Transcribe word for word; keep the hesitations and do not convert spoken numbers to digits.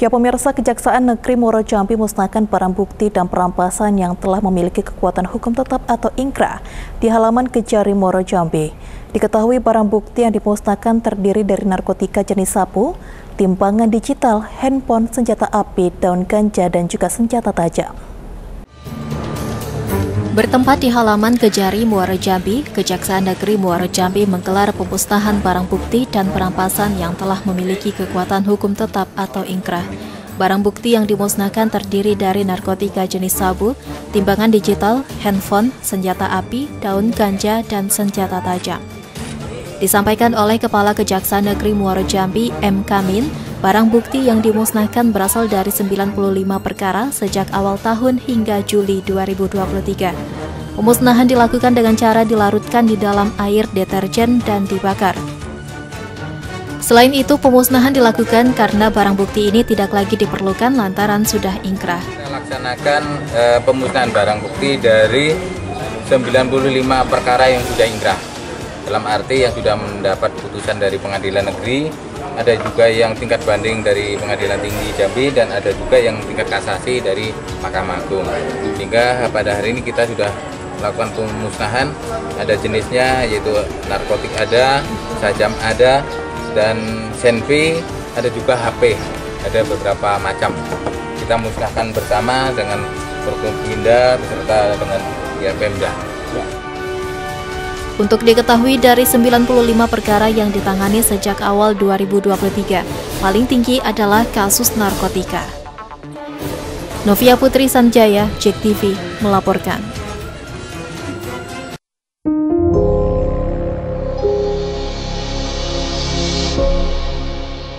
Ya pemirsa, Kejaksaan Negeri Muaro Jambi musnahkan barang bukti dan perampasan yang telah memiliki kekuatan hukum tetap atau ingkrah di halaman Kejari Muaro Jambi. Diketahui barang bukti yang dimusnahkan terdiri dari narkotika jenis sabu, timbangan digital, handphone, senjata api, daun ganja, dan juga senjata tajam. Bertempat di halaman Kejari Muaro Jambi, Kejaksaan Negeri Muaro Jambi menggelar pemusnahan barang bukti dan perampasan yang telah memiliki kekuatan hukum tetap atau ingkrah. Barang bukti yang dimusnahkan terdiri dari narkotika jenis sabu, timbangan digital, handphone, senjata api, daun ganja, dan senjata tajam. Disampaikan oleh Kepala Kejaksaan Negeri Muaro Jambi, M. Kamin, barang bukti yang dimusnahkan berasal dari sembilan puluh lima perkara sejak awal tahun hingga Juli dua ribu dua puluh tiga. Pemusnahan dilakukan dengan cara dilarutkan di dalam air deterjen dan dibakar. Selain itu, pemusnahan dilakukan karena barang bukti ini tidak lagi diperlukan lantaran sudah ingkrah. Kita laksanakan e, pemusnahan barang bukti dari sembilan puluh lima perkara yang sudah ingkrah. Dalam arti yang sudah mendapat putusan dari pengadilan negeri, ada juga yang tingkat banding dari Pengadilan Tinggi Jambi, dan ada juga yang tingkat kasasi dari Mahkamah Agung. Sehingga pada hari ini kita sudah melakukan pemusnahan, ada jenisnya yaitu narkotik ada, sajam ada, dan senpi, ada juga H P, ada beberapa macam. Kita musnahkan bersama dengan Forkompinda beserta dengan ya, Pemda. Untuk diketahui dari sembilan puluh lima perkara yang ditangani sejak awal dua ribu dua puluh tiga, paling tinggi adalah kasus narkotika. Novia Putri Sanjaya, J E K T V, melaporkan.